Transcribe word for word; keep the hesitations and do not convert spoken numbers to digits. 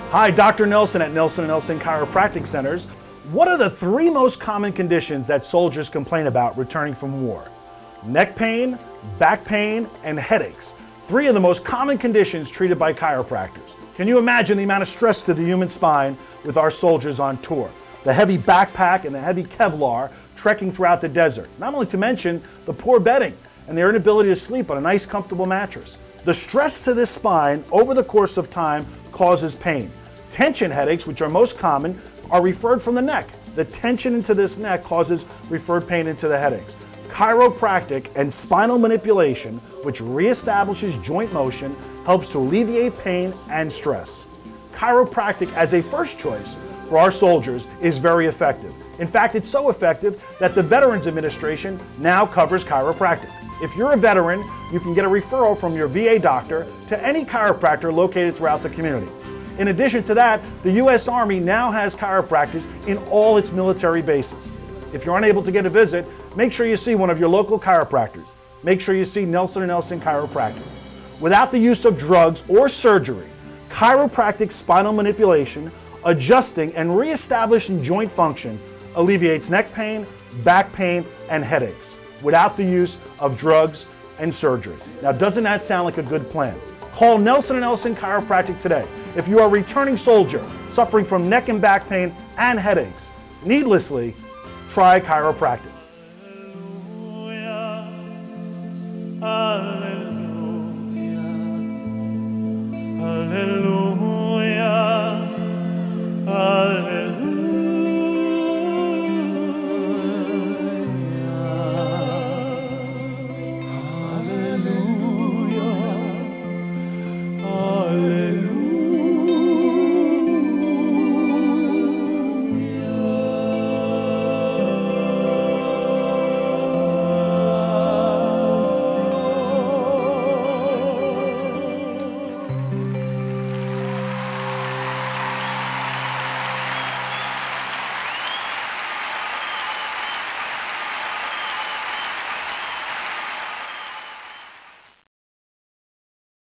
Hi, Doctor Nelson at Nelson and Nelson Chiropractic Centers. What are the three most common conditions that soldiers complain about returning from war? Neck pain, back pain, and headaches. Three of the most common conditions treated by chiropractors. Can you imagine the amount of stress to the human spine with our soldiers on tour? The heavy backpack and the heavy Kevlar trekking throughout the desert. Not only to mention the poor bedding and their inability to sleep on a nice, comfortable mattress. The stress to this spine over the course of time causes pain. Tension headaches, which are most common, are referred from the neck. The tension into this neck causes referred pain into the headaches. Chiropractic and spinal manipulation, which reestablishes joint motion, helps to alleviate pain and stress. Chiropractic as a first choice for our soldiers is very effective. In fact, it's so effective that the Veterans Administration now covers chiropractic. If you're a veteran, you can get a referral from your V A doctor to any chiropractor located throughout the community. In addition to that, the U S Army now has chiropractors in all its military bases. If you're unable to get a visit, make sure you see one of your local chiropractors. Make sure you see Nelson and Nelson Chiropractic. Without the use of drugs or surgery, chiropractic spinal manipulation, adjusting and reestablishing joint function alleviates neck pain, back pain, and headaches without the use of drugs and surgery. Now, doesn't that sound like a good plan? Call Nelson and Nelson Chiropractic today if you are a returning soldier suffering from neck and back pain and headaches. Needlessly, try chiropractic.